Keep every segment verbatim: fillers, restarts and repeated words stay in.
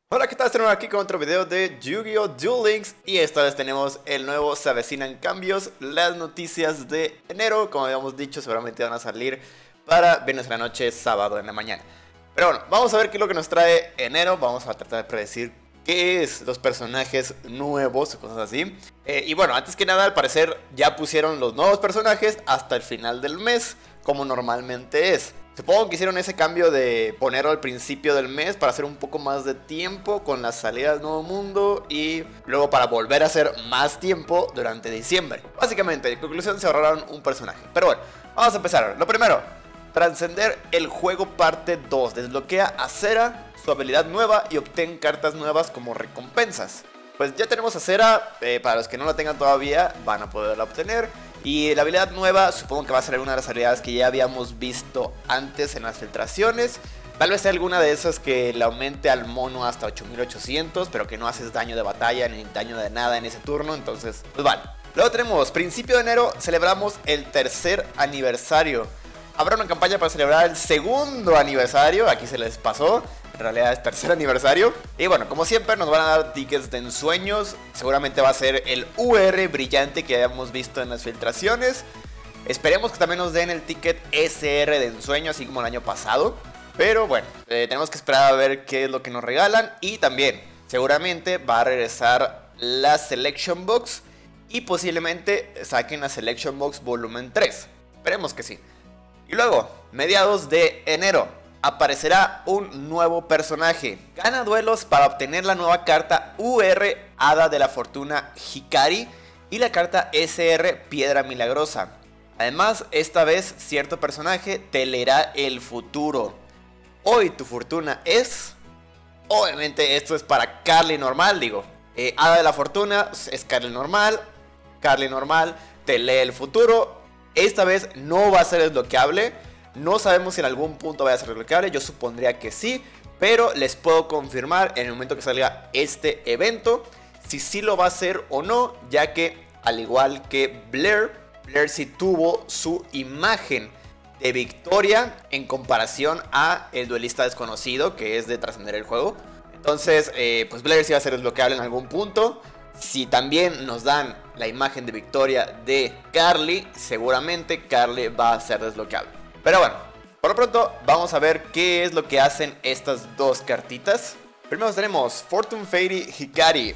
Hola, ¿qué tal? Estamos aquí con otro video de Yu-Gi-Oh! Duel Links. Y esta vez tenemos el nuevo Se Avecinan Cambios. Las noticias de enero, como habíamos dicho, seguramente van a salir para viernes en la noche, sábado en la mañana. Pero bueno, vamos a ver qué es lo que nos trae enero. Vamos a tratar de predecir qué es los personajes nuevos, cosas así. eh, Y bueno, antes que nada, al parecer ya pusieron los nuevos personajes hasta el final del mes, como normalmente es. Supongo que hicieron ese cambio de ponerlo al principio del mes para hacer un poco más de tiempo con las salidas del nuevo mundo y luego para volver a hacer más tiempo durante diciembre. Básicamente, en conclusión, se ahorraron un personaje. Pero bueno, vamos a empezar. Lo primero, trascender el juego parte dos. Desbloquea a Cera, su habilidad nueva, y obtén cartas nuevas como recompensas. Pues ya tenemos a Cera, eh, para los que no la tengan todavía van a poderla obtener. Y la habilidad nueva supongo que va a ser una de las habilidades que ya habíamos visto antes en las filtraciones. Tal vez sea alguna de esas que le aumente al mono hasta ocho mil ochocientos, pero que no haces daño de batalla ni daño de nada en ese turno, entonces pues vale. Luego tenemos, principio de enero, celebramos el tercer aniversario. Habrá una campaña para celebrar el segundo aniversario, aquí se les pasó. En realidad es tercer aniversario. Y bueno, como siempre nos van a dar tickets de ensueños. Seguramente va a ser el U R brillante que habíamos visto en las filtraciones. Esperemos que también nos den el ticket S R de ensueño, así como el año pasado. Pero bueno, eh, tenemos que esperar a ver qué es lo que nos regalan. Y también, seguramente va a regresar la Selection Box. Y posiblemente saquen la Selection Box volumen tres. Esperemos que sí. Y luego, mediados de enero, aparecerá un nuevo personaje. Gana duelos para obtener la nueva carta U R Hada de la Fortuna Hikari y la carta S R Piedra Milagrosa. Además, esta vez cierto personaje te leerá el futuro. Hoy tu fortuna es... Obviamente esto es para Carly normal, digo. Eh, Hada de la Fortuna es Carly normal. Carly normal te lee el futuro. Esta vez no va a ser desbloqueable. No sabemos si en algún punto vaya a ser desbloqueable, yo supondría que sí, pero les puedo confirmar en el momento que salga este evento si sí lo va a hacer o no, ya que al igual que Blair, Blair sí tuvo su imagen de victoria en comparación a el duelista desconocido, que es de trascender el juego. Entonces, eh, pues Blair sí va a ser desbloqueable en algún punto. Si también nos dan la imagen de victoria de Carly, seguramente Carly va a ser desbloqueable. Pero bueno, por lo pronto vamos a ver qué es lo que hacen estas dos cartitas. Primero tenemos Fortune Fairy Hikari.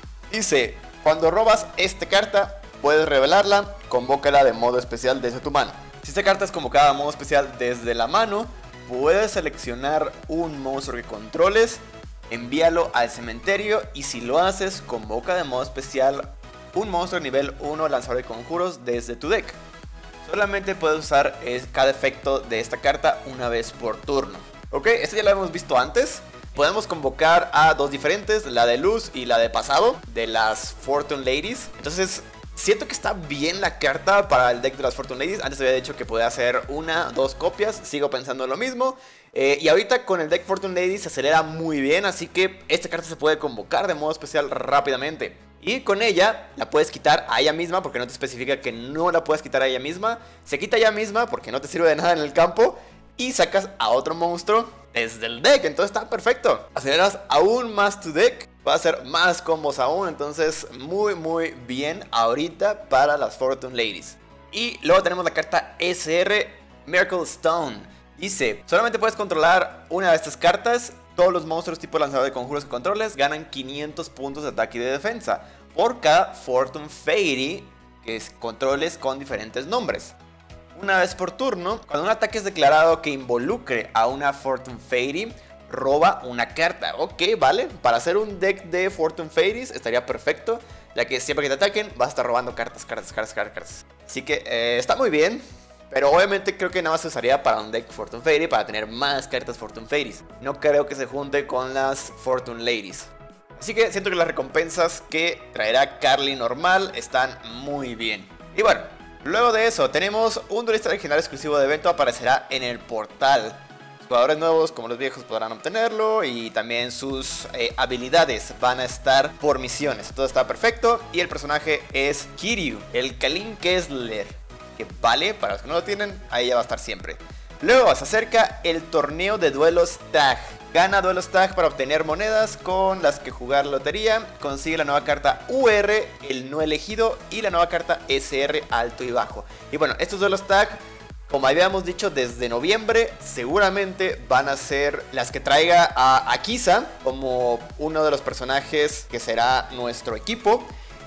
Dice, cuando robas esta carta, puedes revelarla, convócala de modo especial desde tu mano. Si esta carta es convocada de modo especial desde la mano, puedes seleccionar un monstruo que controles, envíalo al cementerio y si lo haces, convoca de modo especial un monstruo nivel uno lanzador de conjuros desde tu deck. Solamente puedes usar cada efecto de esta carta una vez por turno. Ok, esto ya lo hemos visto antes. Podemos convocar a dos diferentes, la de luz y la de pasado, de las Fortune Ladies. Entonces, siento que está bien la carta para el deck de las Fortune Ladies. Antes había dicho que podía hacer una, dos copias. Sigo pensando lo mismo. Eh, y ahorita con el deck Fortune Ladies se acelera muy bien. Así que esta carta se puede convocar de modo especial rápidamente. Y con ella la puedes quitar a ella misma porque no te especifica que no la puedes quitar a ella misma. Se quita a ella misma porque no te sirve de nada en el campo. Y sacas a otro monstruo desde el deck. Entonces está perfecto. Aceleras aún más tu deck. Va a hacer más combos aún. Entonces muy muy bien ahorita para las Fortune Ladies. Y luego tenemos la carta S R Miracle Stone. Dice, solamente puedes controlar una de estas cartas. Todos los monstruos tipo lanzador de conjuros que controles ganan quinientos puntos de ataque y de defensa por cada Fortune Fairy que es controles con diferentes nombres. Una vez por turno, cuando un ataque es declarado que involucre a una Fortune Fairy, roba una carta. Ok, vale, para hacer un deck de Fortune Fairies estaría perfecto, ya que siempre que te ataquen vas a estar robando cartas, cartas, cartas, cartas. Así que eh, está muy bien. Pero obviamente creo que nada más se usaría para un deck Fortune Fairy, para tener más cartas Fortune Fairies. No creo que se junte con las Fortune Ladies. Así que siento que las recompensas que traerá Carly normal están muy bien. Y bueno, luego de eso tenemos un duelista legendario exclusivo de evento, aparecerá en el portal. Los jugadores nuevos como los viejos podrán obtenerlo y también sus eh, habilidades van a estar por misiones. Todo está perfecto y el personaje es Kiryu, el Kalin Kessler. Que vale, para los que no lo tienen, ahí ya va a estar siempre. Luego se acerca el torneo de duelos Tag. Gana duelos tag para obtener monedas con las que jugar lotería. Consigue la nueva carta U R, el no elegido, y la nueva carta S R alto y bajo. Y bueno, estos duelos tag, como habíamos dicho desde noviembre, seguramente van a ser las que traiga a Akiza como uno de los personajes que será nuestro equipo.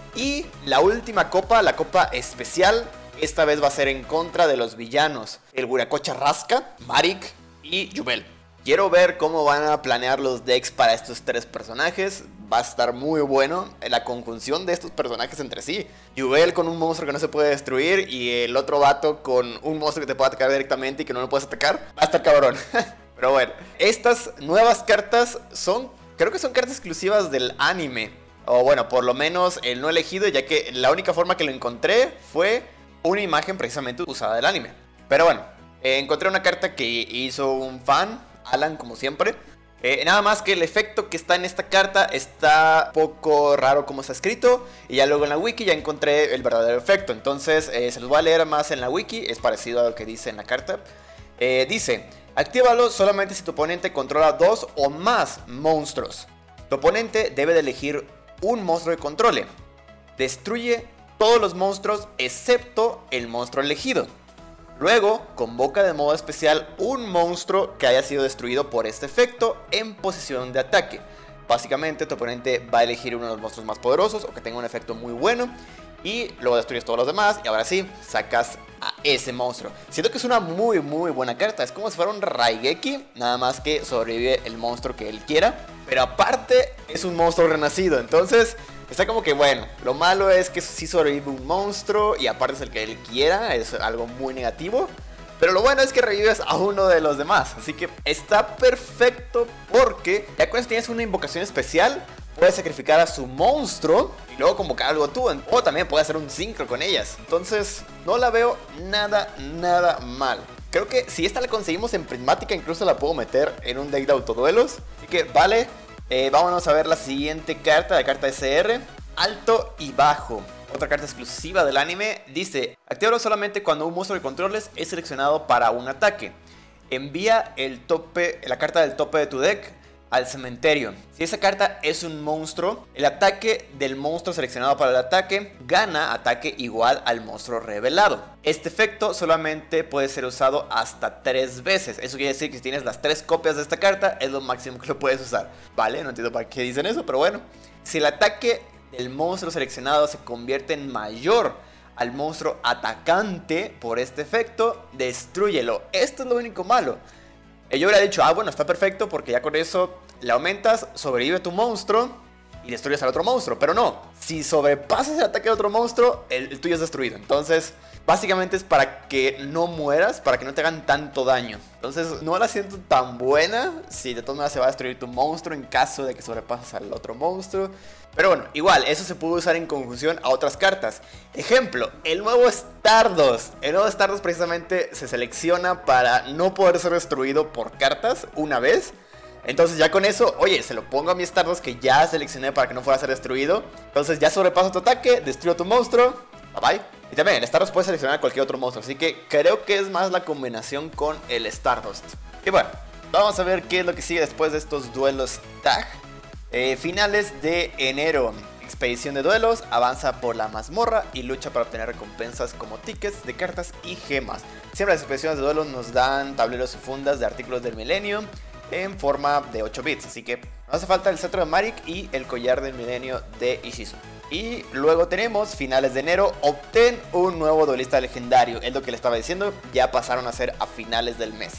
Y la última copa, la copa especial, esta vez va a ser en contra de los villanos, el Wiracocha Rasca, Marik y Yubel. Quiero ver cómo van a planear los decks para estos tres personajes. Va a estar muy bueno la conjunción de estos personajes entre sí. Yubel con un monstruo que no se puede destruir y el otro vato con un monstruo que te puede atacar directamente y que no lo puedes atacar. Va a estar cabrón. Pero bueno, estas nuevas cartas son, creo que son cartas exclusivas del anime. O bueno, por lo menos el no elegido, ya que la única forma que lo encontré fue una imagen precisamente usada del anime. Pero bueno, eh, encontré una carta que hizo un fan, Alan, como siempre. Eh, nada más que el efecto que está en esta carta está poco raro como está escrito. Y ya luego en la wiki ya encontré el verdadero efecto. Entonces eh, se los voy a leer más en la wiki. Es parecido a lo que dice en la carta. eh, Dice: actívalo solamente si tu oponente controla dos o más monstruos. Tu oponente debe de elegir un monstruo que controle. Destruye todos los monstruos excepto el monstruo elegido. Luego, convoca de modo especial un monstruo que haya sido destruido por este efecto en posición de ataque. Básicamente, tu oponente va a elegir uno de los monstruos más poderosos o que tenga un efecto muy bueno. Y luego destruyes todos los demás y ahora sí, sacas a ese monstruo. Siento que es una muy muy buena carta. Es como si fuera un Raigeki, nada más que sobrevive el monstruo que él quiera. Pero aparte, es un monstruo renacido. Entonces, está como que bueno. Lo malo es que sí sobrevive un monstruo y aparte es el que él quiera. Es algo muy negativo. Pero lo bueno es que revives a uno de los demás. Así que está perfecto porque ya cuando tienes una invocación especial, puedes sacrificar a su monstruo y luego convocar algo tú. O también puedes hacer un sincro con ellas. Entonces no la veo nada, nada mal. Creo que si esta la conseguimos en Prismática, incluso la puedo meter en un deck de autoduelos. Así que vale, eh, vámonos a ver la siguiente carta, la carta S R, alto y bajo. Otra carta exclusiva del anime. Dice: actívalo solamente cuando un monstruo que controles es seleccionado para un ataque. Envía el tope, la carta del tope de tu deck al cementerio. Si esa carta es un monstruo, el ataque del monstruo seleccionado para el ataque gana ataque igual al monstruo revelado. Este efecto solamente puede ser usado hasta tres veces. Eso quiere decir que si tienes las tres copias de esta carta es lo máximo que lo puedes usar. Vale, no entiendo para qué dicen eso, pero bueno. Si el ataque del monstruo seleccionado se convierte en mayor al monstruo atacante por este efecto, destrúyelo. Esto es lo único malo. Yo hubiera dicho, ah bueno, está perfecto porque ya con eso le aumentas, sobrevive tu monstruo y destruyes al otro monstruo. Pero no, si sobrepasas el ataque de otro monstruo, el, el tuyo es destruido. Entonces, básicamente es para que no mueras, para que no te hagan tanto daño. Entonces, no la siento tan buena si de todas maneras se va a destruir tu monstruo en caso de que sobrepases al otro monstruo. Pero bueno, igual, eso se puede usar en conjunción a otras cartas. Ejemplo, el nuevo Stardust. El nuevo Stardust precisamente se selecciona para no poder ser destruido por cartas una vez. Entonces ya con eso, oye, se lo pongo a mi Stardust que ya seleccioné para que no fuera a ser destruido. Entonces ya sobrepaso tu ataque, destruyo tu monstruo, bye bye. Y también el Stardust puede seleccionar a cualquier otro monstruo. Así que creo que es más la combinación con el Stardust. Y bueno, vamos a ver qué es lo que sigue después de estos duelos tag. Eh, finales de enero. Expedición de duelos, avanza por la mazmorra y lucha para obtener recompensas como tickets de cartas y gemas. Siempre las expediciones de duelos nos dan tableros y fundas de artículos del milenio en forma de ocho bits, así que nos hace falta el cetro de Marik y el collar del milenio de Ishizu. Y luego tenemos finales de enero, obtén un nuevo duelista legendario. Es lo que le estaba diciendo, ya pasaron a ser a finales del mes.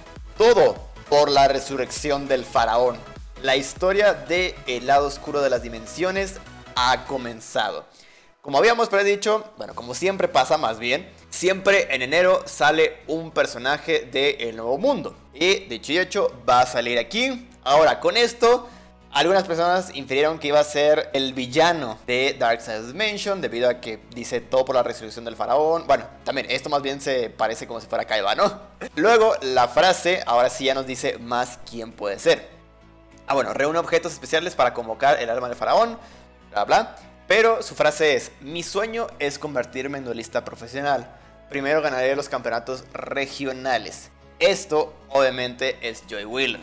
Todo por la resurrección del faraón. La historia de El lado oscuro de las dimensiones ha comenzado. Como habíamos predicho, bueno, como siempre pasa más bien, siempre en enero sale un personaje de El Nuevo Mundo. Y dicho y hecho, va a salir aquí. Ahora, con esto, algunas personas infirieron que iba a ser el villano de Darkseid's Dimension, debido a que dice todo por la resurrección del faraón. Bueno, también esto más bien se parece como si fuera Kaiba, ¿no? Luego, la frase, ahora sí ya nos dice más quién puede ser. Ah, bueno, reúne objetos especiales para convocar el alma del faraón, bla bla. Pero su frase es: mi sueño es convertirme en duelista profesional. Primero ganaré los campeonatos regionales. Esto, obviamente, es Joy Wheeler.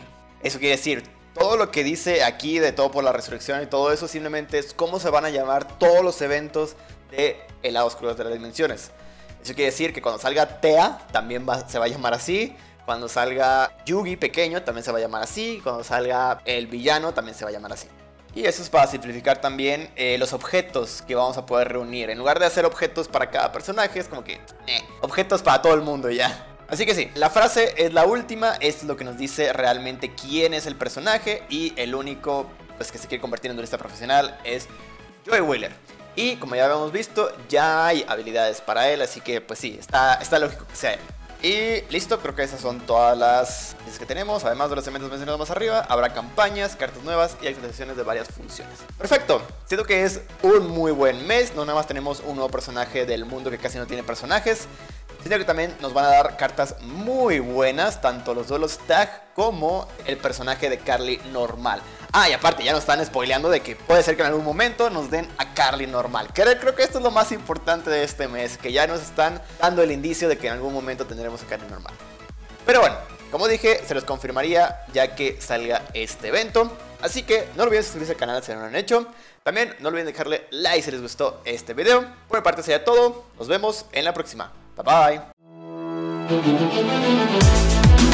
Eso quiere decir, todo lo que dice aquí de todo por la resurrección y todo eso simplemente es cómo se van a llamar todos los eventos de el lado oscuro de las dimensiones. Eso quiere decir que cuando salga Tea también va, se va a llamar así. Cuando salga Yugi pequeño también se va a llamar así. Cuando salga el villano también se va a llamar así. Y eso es para simplificar también eh, los objetos que vamos a poder reunir. En lugar de hacer objetos para cada personaje, es como que eh, objetos para todo el mundo ya. Así que sí, la frase es la última, es lo que nos dice realmente quién es el personaje. Y el único pues, que se quiere convertir en duelista profesional es Joey Wheeler. Y como ya habíamos visto, ya hay habilidades para él, así que pues sí, está, está lógico que sea él. Y listo, creo que esas son todas las cosas que tenemos. Además de los elementos mencionados más arriba, habrá campañas, cartas nuevas y actualizaciones de varias funciones. Perfecto, siento que es un muy buen mes. No nada más tenemos un nuevo personaje del mundo que casi no tiene personajes, sino que también nos van a dar cartas muy buenas, tanto los duelos tag como el personaje de Carly normal. Ah, y aparte ya nos están spoileando de que puede ser que en algún momento nos den a Carly normal. Creo que esto es lo más importante de este mes, que ya nos están dando el indicio de que en algún momento tendremos a Carly normal. Pero bueno, como dije, se los confirmaría ya que salga este evento. Así que no olviden suscribirse al canal si no lo han hecho. También no olviden dejarle like si les gustó este video. Por mi parte sería todo, nos vemos en la próxima. Bye bye.